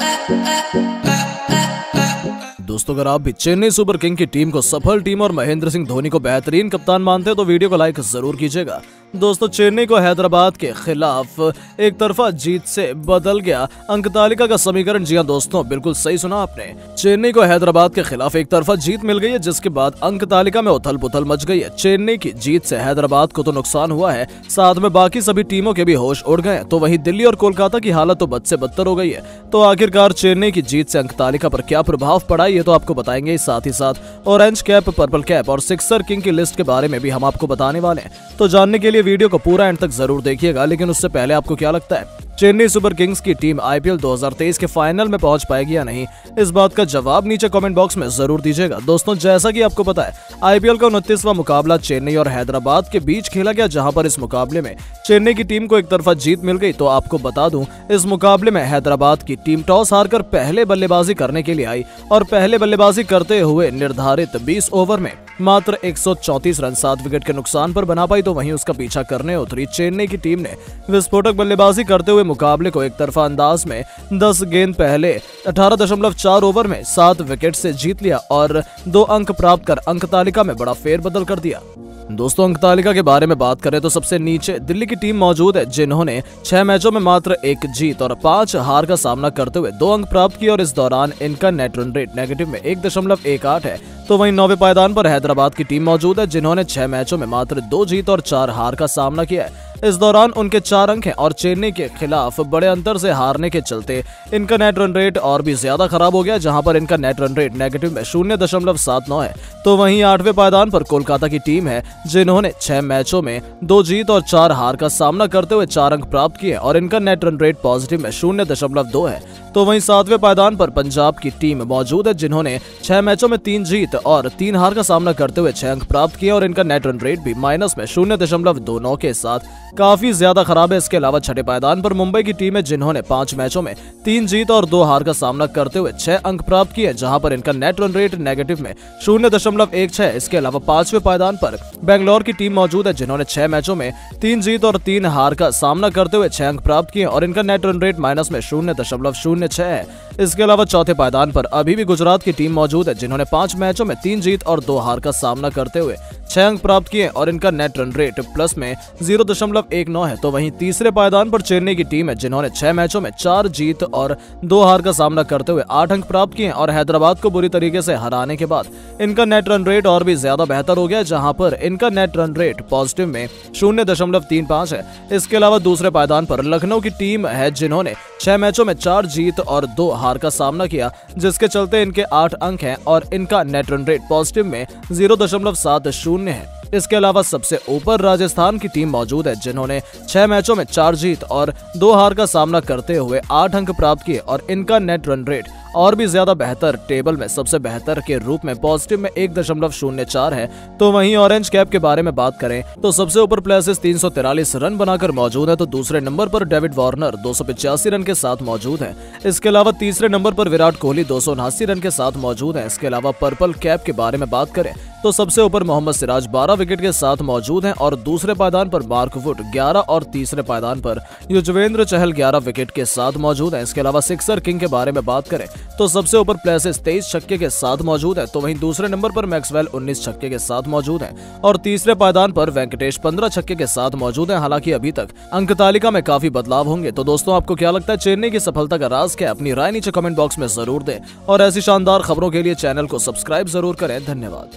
दोस्तों, अगर आप भी चेन्नई सुपर किंग की टीम को सफल टीम और महेंद्र सिंह धोनी को बेहतरीन कप्तान मानते हैं तो वीडियो को लाइक जरूर कीजिएगा। दोस्तों, चेन्नई को हैदराबाद के खिलाफ एक तरफा जीत से बदल गया अंक तालिका का समीकरण। जी हां दोस्तों, बिल्कुल सही सुना आपने। चेन्नई को हैदराबाद के खिलाफ एक तरफा जीत मिल गई है, जिसके बाद अंक तालिका में उथल पुथल मच गई है। चेन्नई की जीत से हैदराबाद को तो नुकसान हुआ है, साथ में बाकी सभी टीमों के भी होश उड़ गए। तो वहीं दिल्ली और कोलकाता की हालत तो बद से बदतर हो गई है। तो आखिरकार चेन्नई की जीत से अंक तालिका पर क्या प्रभाव पड़ा, ये तो आपको बताएंगे। साथ ही साथ ऑरेंज कैप, पर्पल कैप और सिक्सर किंग की लिस्ट के बारे में भी हम आपको बताने वाले हैं। तो जानने के लिए वीडियो को पूरा एंड तक जरूर देखिएगा। लेकिन उससे पहले आपको क्या लगता है, चेन्नई सुपर किंग्स की टीम आईपीएल 2023 के फाइनल में पहुंच पाएगी या नहीं? इस बात का जवाब नीचे कमेंट बॉक्स में जरूर दीजिएगा। दोस्तों, जैसा कि आपको पता है, आईपीएल का 29वां मुकाबला चेन्नई और हैदराबाद के बीच खेला गया, जहां पर इस मुकाबले में चेन्नई की टीम को एक तरफा जीत मिल गई। तो आपको बता दूं, इस मुकाबले में हैदराबाद की टीम टॉस हारकर पहले बल्लेबाजी करने के लिए आई और पहले बल्लेबाजी करते हुए निर्धारित 20 ओवर में मात्र 134 रन 7 विकेट के नुकसान पर बना पाई। तो वहीं उसका पीछा करने उतरी चेन्नई की टीम ने विस्फोटक बल्लेबाजी करते हुए मुकाबले को एक तरफा अंदाज में 10 गेंद पहले 18.4 ओवर में 7 विकेट से जीत लिया और 2 अंक प्राप्त कर अंक तालिका में बड़ा फेरबदल कर दिया। दोस्तों, अंक तालिका के बारे में बात करें तो सबसे नीचे दिल्ली की टीम मौजूद है, जिन्होंने 6 मैचों में मात्र 1 जीत और 5 हार का सामना करते हुए 2 अंक प्राप्त किए और इस दौरान इनका नेट रन रेट नेगेटिव में 1.18 है। तो वहीं 9वें पायदान पर हैदराबाद की टीम मौजूद है, जिन्होंने 6 मैचों में मात्र 2 जीत और 4 हार का सामना किया है। इस दौरान उनके 4 अंक हैं और चेन्नई के खिलाफ बड़े अंतर से हारने के चलते इनका नेट रन रेट और भी ज्यादा खराब हो गया, जहां पर इनका नेट रन रेट नेगेटिव में 0.79 है। तो वहीं 8वें पायदान पर कोलकाता की टीम है, जिन्होंने 6 मैचों में 2 जीत और 4 हार का सामना करते हुए 4 अंक प्राप्त किए और इनका नेट रन रेट पॉजिटिव में 0.2 है। तो वहीं 7वें पायदान पर पंजाब की टीम मौजूद है, जिन्होंने 6 मैचों में 3 जीत और 3 हार का सामना करते हुए 6 अंक प्राप्त किए और इनका नेट रन रेट भी माइनस में 0.29 के साथ काफी ज्यादा खराब है। इसके अलावा 6ठे पायदान पर मुंबई की टीम है, जिन्होंने 5 मैचों में 3 जीत और 2 हार का सामना करते हुए 6 अंक प्राप्त किए, जहां पर इनका नेट रन रेट नेगेटिव में 0.16। इसके अलावा 5वें पायदान पर बेंगलोर की टीम मौजूद है, जिन्होंने 6 मैचों में 3 जीत और 3 हार का सामना करते हुए 6 अंक प्राप्त किए और इनका नेट रन रेट माइनस में 0.06 है। इसके अलावा 4थे पायदान पर अभी भी गुजरात की टीम मौजूद है, जिन्होंने 5 मैचों में 3 जीत और 2 हार का सामना करते हुए 6 अंक प्राप्त किए और इनका नेट रन रेट प्लस में 0.19 है। तो वहीं तीसरे पायदान पर चेन्नई की टीम है, जिन्होंने 6 मैचों में 4 जीत और 2 हार का सामना करते हुए 8 अंक प्राप्त किए और हैदराबाद को बुरी तरीके से हराने के बाद इनका नेट रन रेट और भी ज्यादा बेहतर हो गया, जहां पर इनका नेट रन रेट पॉजिटिव में 0.35 है। इसके अलावा दूसरे पायदान पर लखनऊ की टीम है, जिन्होंने 6 मैचों में 4 जीत और 2 हार का सामना किया, जिसके चलते इनके 8 अंक हैं और इनका नेट रन रेट पॉजिटिव में 0.70 है। इसके अलावा सबसे ऊपर राजस्थान की टीम मौजूद है, जिन्होंने 6 मैचों में 4 जीत और 2 हार का सामना करते हुए 8 अंक प्राप्त किए और इनका नेट रन रेट और भी ज्यादा बेहतर, टेबल में सबसे बेहतर के रूप में पॉजिटिव में 1.04 है। तो वहीं ऑरेंज कैप के बारे में बात करें तो सबसे ऊपर प्लेसेस 343 रन बनाकर मौजूद है। तो दूसरे नंबर पर डेविड वार्नर 285 रन के साथ मौजूद है। इसके अलावा तीसरे नंबर पर विराट कोहली 279 रन के साथ मौजूद है। इसके अलावा पर्पल कैप के बारे में बात करें तो सबसे ऊपर मोहम्मद सिराज 12 विकेट के साथ मौजूद हैं और दूसरे पायदान पर मार्क वुड 11 और तीसरे पायदान पर युजवेंद्र चहल 11 विकेट के साथ मौजूद हैं। इसके अलावा सिक्सर किंग के बारे में बात करें तो सबसे ऊपर प्लेसेस 23 छक्के के साथ मौजूद है। तो वहीं दूसरे नंबर पर मैक्सवेल 19 छक्के के साथ मौजूद हैं और तीसरे पायदान पर वेंकटेश 15 छक्के के साथ मौजूद हैं। हालांकि अभी तक अंक तालिका में काफी बदलाव होंगे। तो दोस्तों, आपको क्या लगता है, चेन्नई की सफलता का राज क्या? अपनी राय नीचे कमेंट बॉक्स में जरूर दें और ऐसी शानदार खबरों के लिए चैनल को सब्सक्राइब जरूर करें। धन्यवाद।